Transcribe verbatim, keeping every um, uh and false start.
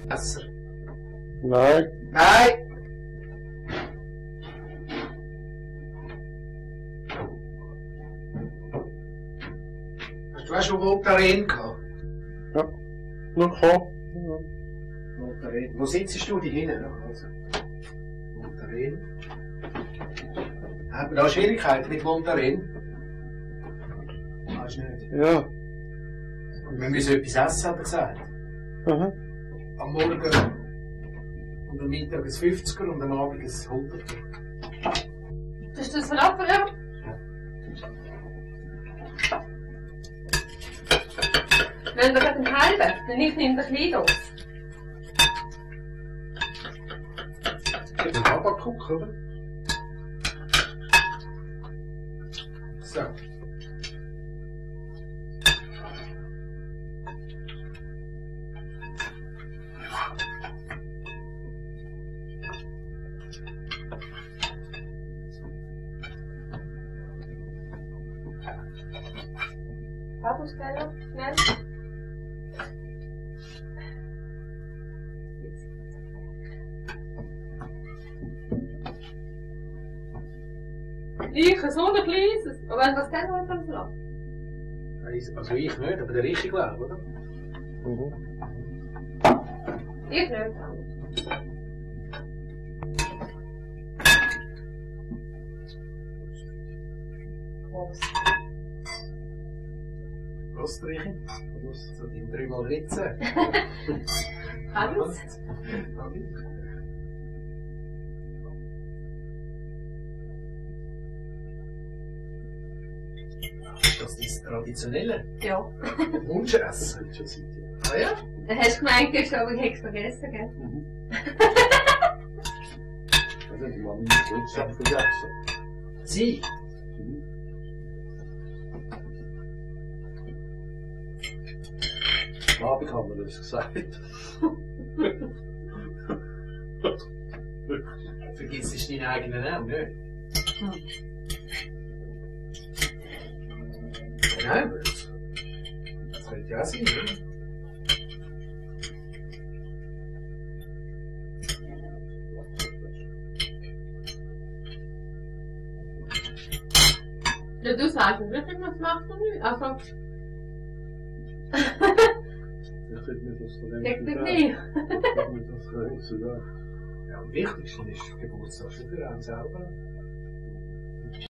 Messer. Nein. Nein! Hast du auch schon Voltaren gehabt? Ja. Nur komm. Ja. Voltaren. Wo sitzt du? Die hinten? Also. Voltaren. Hat man da Schwierigkeiten mit Voltaren? Weißt du nicht? Ja. Wir müssen etwas essen, hat er gesagt. Mhm. Am Morgen und am Mittag ein fünfziger und am Abend ein hunderter. Hast du das verraten, ja? Wenn wir gerade einen halben, dann ich nehme den kleinen aus. Ein Habakuk, oder? So. Badus, schnell. Ich, so ein kleines. Aber wenn was kennen wollt, dann lassen. Also ich nicht, aber der Richi glaube, oder? Mhm. Ich nicht. Was? Was, Richi? So die dreimal Ritze. Alles? Ist das das Traditionelle? Ja. Wunschessen? Ah ja? Hast du gemeint, gestern, aber ich hätte es vergessen, gell? Mhm. Also, die Mami ist nicht vergessen. Sie? Mhm. Am Abend haben wir das gesagt. Vergisst du deinen eigenen Namen, nicht? Hm. Nein, das, das könnte ja auch sein, oder? Ja, du sagst es wirklich, was machst du nicht? Also. Ich finde nicht, dass der Sagt er Renke nicht? Ich finde nicht, dass der Renke da. Ja, am wichtigsten ist Geburtstag schon für einen selber.